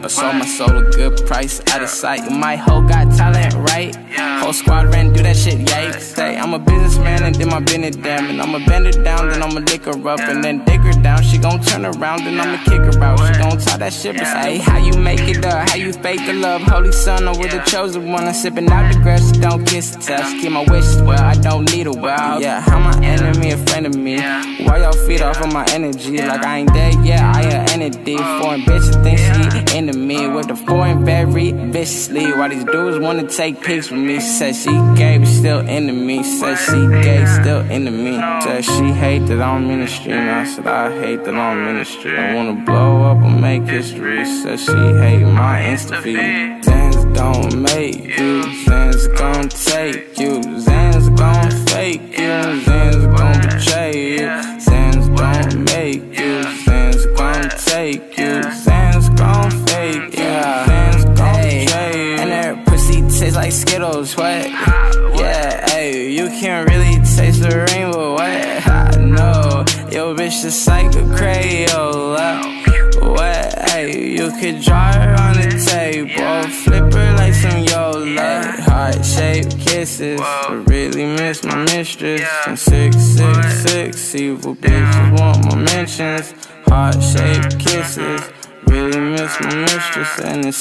I sold my soul a good price, out of sight. My hoe got talent, right? Whole squad ran, do that shit, yikes. Hey, I'm a businessman and then my business damn. And I'ma bend her down, then I'ma lick her up and then dig her down. She gon' turn around, then I'ma kick her out. She gon' talk that shit, but say, how you make it up? How you fake the love? Holy son, I'm with the chosen one. I'm sipping out the grass, she don't kiss the touch. Keep my wishes well, I don't need a well. Yeah, how my enemy a friend of me? Why y'all feed off of my energy? Like I ain't dead yet, I an entity. Foreign bitches think she into me with the foreign very viciously. Why these dudes wanna take pics with me? Said she gay, but still into me. Said she gay, still into me. Said she hate that I'm ministry. And I said I hate that I'm ministry. I wanna blow up and make history. Said she hate my Insta feed. Zans don't make you, Zans gon' take you, Zans gon' fake you, Zans gon' betray you. Zans don't make you, Zans gon' take you, Zans gon' fake you, Zans gon' betray you. And their pussy tastes like Skittles, what? Yeah, ayy, you can't really taste the rainbow, what? I know, yo bitch just like a Crayola. What, ayy, you could draw her on the table, flip her like some Yola. Heart-shaped kisses, I really miss my mistress. And 666, evil bitches want my mentions. Heart-shaped kisses, really miss my mistress. And the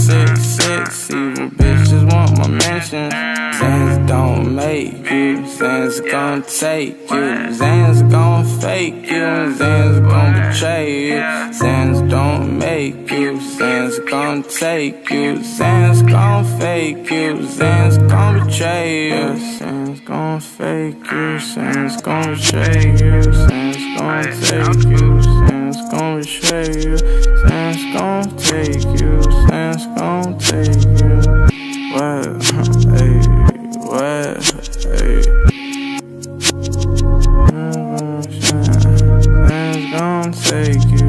666, evil bitches want my mentions. Zans don't make you, Zans gon' take you, Zans gon' fake you, Zans gon' betray you. Zans don't make you, Zans gon' take you, Zans gon' fake you, Zans gon' betray you. Zans gon' fake you, Zans gon' betray you, Zans gon' take you, Zans gon' betray you, Zans gon' take you, Zans gon' take you. What? Hey, what? Hey. Zans gon' take you.